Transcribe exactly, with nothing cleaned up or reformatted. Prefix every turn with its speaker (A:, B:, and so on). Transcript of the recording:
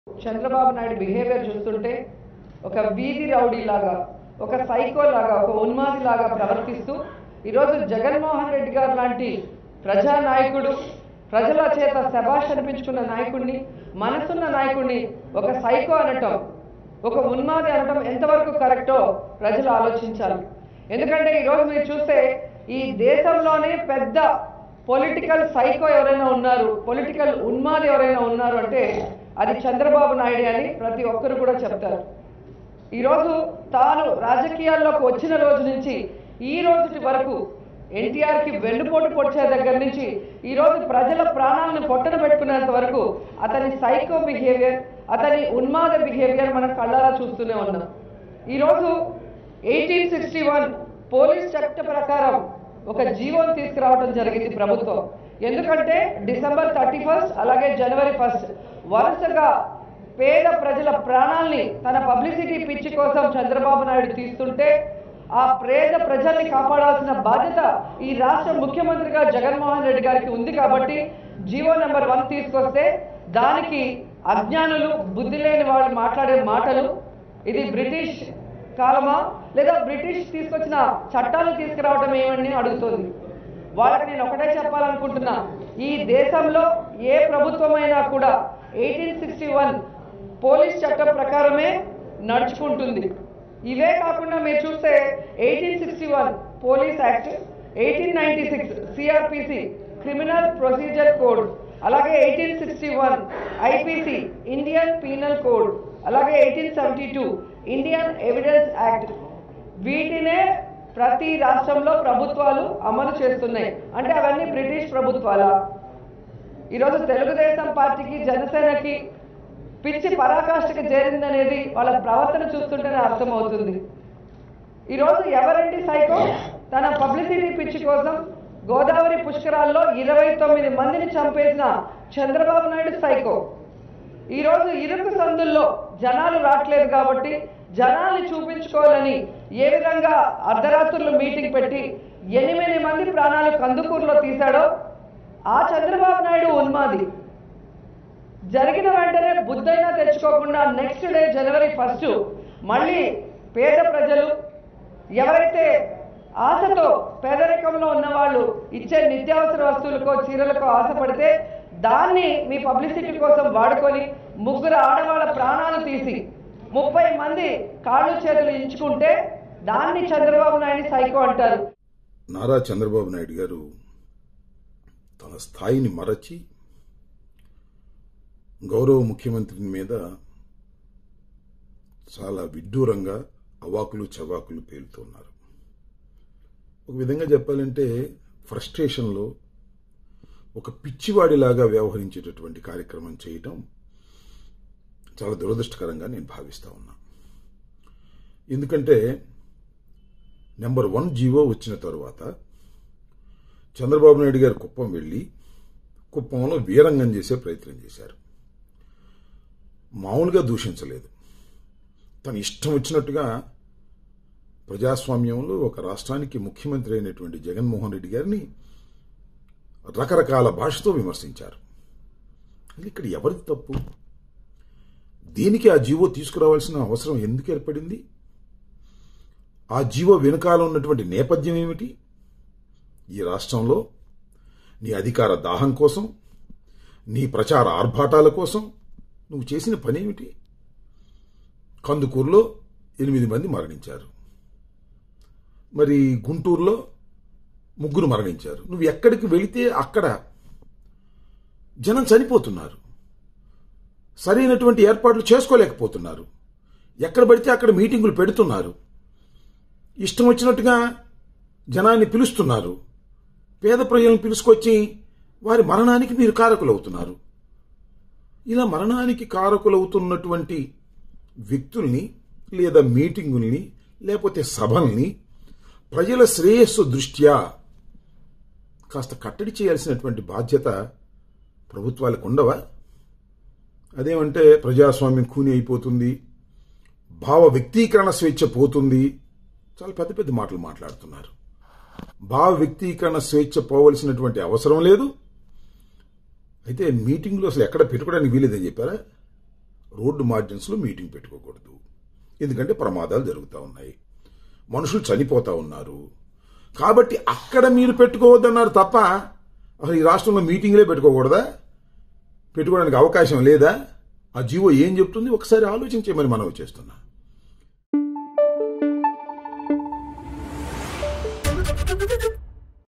A: Chandrababu Naidu behaviour చూస్తుంటే ఒక వీధి రౌడీ లాగా, ఒక సైకో లాగా, ఒక ఉన్మాది లాగా ప్రవర్తిస్తూ ఈరోజు జగన్మోహన్ రెడ్డి గారు లాంటి ప్రజా నాయకుడు, ప్రజల చేత శభాష్ అనిపించుకున్న నాయకుడిని, మనసున్న నాయకుడిని ఒక సైకో అనటం, ఒక ఉన్మాది అనటం ఎంతవరకు కరెక్టో ప్రజలు ఆలోచించాలి. ఎందుకంటే ఈరోజు మీరు చూస్తే ఈ దేశంలోనే పెద్ద పొలిటికల్ సైకో ఎవరైనా ఉన్నారు, పొలిటికల్ ఉన్మాది ఎవరైనా ఉన్నారు అంటే అది చంద్రబాబు నాయుడు అని ప్రతి ఒక్కరు కూడా చెప్తారు. ఈరోజు తాను రాజకీయాల్లోకి వచ్చిన రోజు నుంచి ఈ రోజు వరకు ఎన్టీఆర్కి వెన్నుపోటు పొడిచే దగ్గర నుంచి ఈరోజు ప్రజల ప్రాణాలను పొట్టన పెట్టుకునేంత వరకు అతని సైకో బిహేవియర్, అతని ఉన్మాద బిహేవియర్ మనం కళ్ళారా చూస్తూనే ఉన్నాం. ఈరోజు ఎయిటీన్ సిక్స్టీ వన్ పోలీస్ చట్ట ప్రకారం ఒక జీవోని తీసుకురావడం జరిగింది ప్రభుత్వం. ఎందుకంటే డిసెంబర్ థర్టీ ఫస్ట్ అలాగే జనవరి ఫస్ట్ వరుసగా పేద ప్రజల ప్రాణాల్ని తన పబ్లిసిటీ పిచ్చి కోసం చంద్రబాబు నాయుడు తీస్తుంటే ఆ పేద ప్రజల్ని కాపాడాల్సిన బాధ్యత ఈ రాష్ట్ర ముఖ్యమంత్రిగా జగన్మోహన్ రెడ్డి గారికి ఉంది. కాబట్టి జీవో నెంబర్ వన్ తీసుకొస్తే దానికి అజ్ఞానులు, బుద్ధి లేని వాళ్ళు మాట్లాడే మాటలు, ఇది బ్రిటిష్ కాలమా లేదా బ్రిటిష్ తీసుకొచ్చిన చట్టాలు తీసుకురావడం ఏమని అడుగుతుంది. వాళ్ళకి నేను ఒకటే చెప్పాలనుకుంటున్నా, ఈ దేశంలో ఏ ప్రభుత్వమైనా కూడా ఎయిటీన్ సిక్స్టీ వన్ పోలీస్ చట్టం ప్రకారమే నడుచుకుంటుంది. ఇవే కాకుండా మీరు చూస్తే eighteen sixty one police act, eighteen ninety six CrPC criminal procedure code, అలాగే eighteen sixty one IPC Indian penal code, అలాగే eighteen seventy two Indian evidence act, వీటినే ప్రతి రాష్ట్రంలో ప్రభుత్వాలు అమలు చేస్తున్నాయి. అంటే అవన్నీ బ్రిటిష్ ప్రభుత్వాల. ఈరోజు తెలుగుదేశం పార్టీకి, జనసేనకి పిచ్చి పరాకాష్ఠకి చేరిందనేది వాళ్ళ ప్రవర్తన చూస్తుంటేనే అర్థమవుతుంది. ఈరోజు ఎవరండి సైకో? తన పబ్లిసిటీ పిచ్చి కోసం గోదావరి పుష్కరాల్లో ఇరవై తొమ్మిది మందిని చంపేసిన చంద్రబాబు నాయుడు సైకో. ఈరోజు ఇరుకు సందుల్లో జనాలు రావట్లేదు కాబట్టి జనాల్ని చూపించుకోవాలని ఏ విధంగా అర్ధరాత్రులు మీటింగ్ పెట్టి ఎనిమిది మంది ప్రాణాలు కందుకూరులో తీశాడో ఆ చంద్రబాబు నాయుడు ఉన్మాది. జరిగిన వెంటనే బుద్ధైనా తెచ్చుకోకుండా నెక్స్ట్ డే జనవరి ఫస్ట్ మళ్ళీ పేద ప్రజలు ఎవరైతే ఆశతో పేదరికంలో ఉన్నవాళ్ళు ఇచ్చే నిత్యావసర వస్తువులకో చీరలకో ఆశపడితే దాన్ని మీ పబ్లిసిటీ కోసం వాడుకొని ముగ్గురు ఆడవాళ్ళ ప్రాణాలు తీసి ముప్పై మంది కాళ్ళు చేతులు ఇంచుకుంటే దాన్ని చంద్రబాబు నాయుడు సైకో అంటారు.
B: నారా చంద్రబాబు నాయుడు గారు తన స్థాయిని మరచి గౌరవ ముఖ్యమంత్రి మీద చాలా విడ్డూరంగా అవాకులు చవాకులు పేలుతున్నారు. ఒక విధంగా చెప్పాలంటే ఫ్రస్ట్రేషన్లో ఒక పిచ్చివాడిలాగా వ్యవహరించేటటువంటి కార్యక్రమం చేయటం చాలా దురదృష్టకరంగా నేను భావిస్తా ఉన్నా. ఎందుకంటే నెంబర్ వన్ జీవో వచ్చిన తరువాత చంద్రబాబు నాయుడు గారు కుప్పం వెళ్ళి కుప్పంలో వీరంగం చేసే ప్రయత్నం చేశారు. మామూలుగా దూషించలేదు. తన ఇష్టం వచ్చినట్టుగా ప్రజాస్వామ్యంలో ఒక రాష్ట్రానికి ముఖ్యమంత్రి అయినటువంటి జగన్మోహన్ రెడ్డి గారిని రకరకాల భాషతో విమర్శించారు. ఇక్కడ ఎవరిది తప్పు? దీనికి ఆ జీవో తీసుకురావాల్సిన అవసరం ఎందుకు ఏర్పడింది? ఆ జీవో వెనుకాల ఉన్నటువంటి నేపథ్యం ఏమిటి? ఈ రాష్ట్రంలో నీ అధికార దాహం కోసం, నీ ప్రచార ఆర్భాటాల కోసం నువ్వు చేసిన పనేమిటి? కందుకూరులో ఎనిమిది మంది మరణించారు, మరి గుంటూరులో ముగ్గురు మరణించారు. నువ్వు ఎక్కడికి వెళితే అక్కడ జనం చనిపోతున్నారు, సరైనటువంటి ఏర్పాట్లు చేసుకోలేకపోతున్నారు, ఎక్కడ పడితే అక్కడ మీటింగులు పెడుతున్నారు, ఇష్టం వచ్చినట్టుగా జనాన్ని పిలుస్తున్నారు, పేద ప్రజలను పిలుచుకొచ్చి వారి మరణానికి మీరు కారకులవుతున్నారు. ఇలా మరణానికి కారకులవుతున్నటువంటి వ్యక్తుల్ని లేదా మీటింగుల్ని లేకపోతే సభల్ని ప్రజల శ్రేయస్సు దృష్ట్యా కాస్త కట్టడి చేయాల్సినటువంటి బాధ్యత ప్రభుత్వాలకు ఉండవా? అదేమంటే ప్రజాస్వామ్యం కూని అయిపోతుంది, భావ వ్యక్తీకరణ స్వేచ్ఛ పోతుంది, చాలా పెద్ద పెద్ద మాటలు మాట్లాడుతున్నారు. భావ వ్యక్తీకరణ స్వేచ్ఛ పోవలసినటువంటి అవసరం లేదు. అయితే మీటింగ్లో అసలు ఎక్కడ పెట్టుకోవడానికి వీలేదని చెప్పారా? రోడ్డు మార్జిన్స్లో మీటింగ్ పెట్టుకోకూడదు, ఎందుకంటే ప్రమాదాలు జరుగుతూ ఉన్నాయి, మనుషులు చనిపోతూ ఉన్నారు. కాబట్టి అక్కడ మీరు పెట్టుకోవద్దన్నారు తప్ప అసలు ఈ రాష్ట్రంలో మీటింగ్లే పెట్టుకోకూడదా? పెట్టుకోవడానికి అవకాశం లేదా? ఆ జీవో ఏం చెప్తుంది ఒకసారి ఆలోచించమని మనవి చేస్తున్నా.